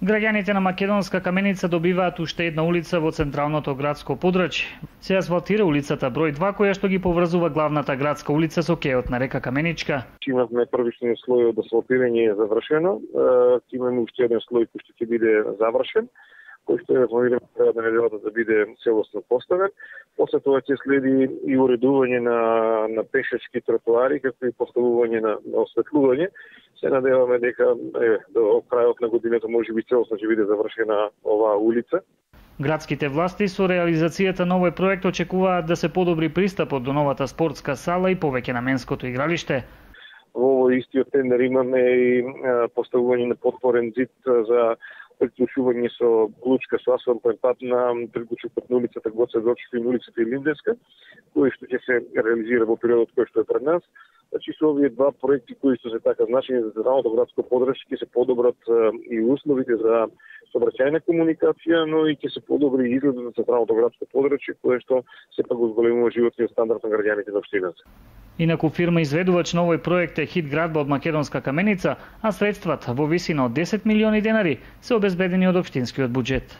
Граѓаните на Македонска Каменица добиваат уште една улица во централното градско подрачје. Се асфалтира улицата број 2, која што ги поврзува главната градска улица со кејот на река Каменичка. Имавме првичниот слој од асфалтирање е завршено. Имаме уште еден слој кој ќе биде завршен, кој што е планиран на неделата да биде целосно поставен. После тоа ќе следи и уредување на пешачки тротоари, како и поставување на осветлување. Се надеваме дека до крајот на годината можеби целосно ќе биде завршена оваа улица. Градските власти со реализацијата на овој проект очекуваат да се подобри пристапот до новата спортска сала и повеќе наменското игралиште. Во овој истиот тендер имаме и поставување на потпорен зид за приклучување со клучка со асфалтен пат на приклучокот на улицата Гоце Дочев и улицата Илиндевска, кој што ќе се реализира во периодот кој што е пред нас. Значи со овие два проекти кои што се така значени за централното градско подрачје ќе се подобрат и условите за сообраќајна комуникација, но и ќе се подобри изгледот на централното градско подрачје, кое што сепак го зголемува животниот стандард на граѓаните на општината. Инаку фирма изведувач на овој проект е Хит градба од Македонска Каменица, а средствата во висина од 10 милиони денари се обезбедени од општинскиот буџет.